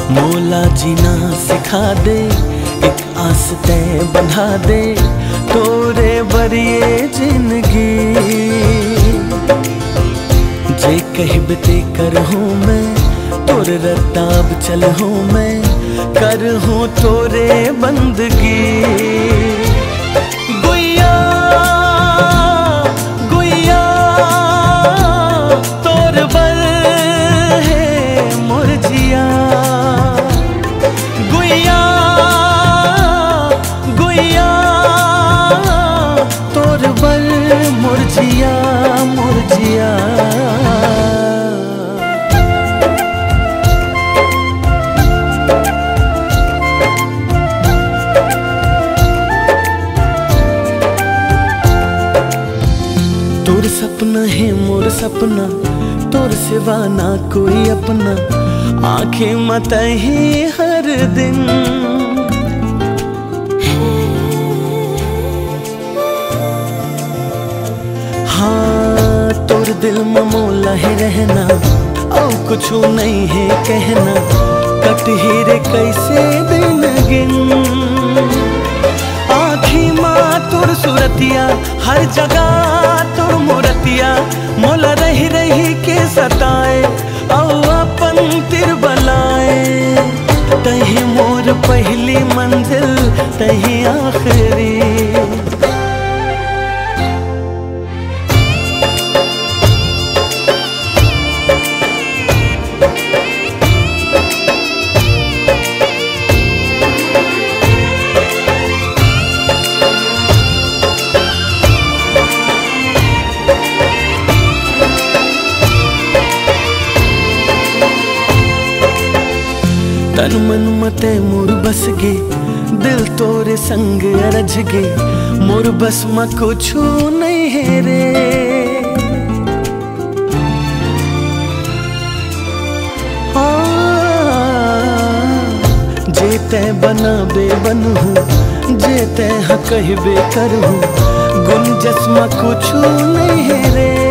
मौला जीना सिखा दे, एक आस तय बंधा दे, तोरे बरिए जिंदगी। जे कहब ते कर हूँ मैं, तोर रताब चल हूँ मैं, कर हूँ तोरे बंदगी। गुइया गुइया तोर बर है मोर जिया, गुइया गुइया तोर बर मोर जिया मोर जिया। तोर सपना है मोर सपना, तोर सिवा ना कोई अपना, आंखें मत ही हर दिन। हाँ तोर दिल में मौला है रहना, और कुछ नहीं है कहना, कट ही रे कैसे दिन गिन। आँखी माँ तोर सूरतिया, हर जगह तोर मूरतिया, मोला रही रही के सताए, औ अपन तिर बलाए। तही मोर पहली मंजिल तही आखिरी। तन मन मते मोर बस गे, दिल तोरे संग अरझ गे, मोर बस में कुछ नहीं है रे। जे तै बना बे बनहूँ, जे तै हाँ कहबे करहूँ, गुंजस में कुछ नहीं है रे।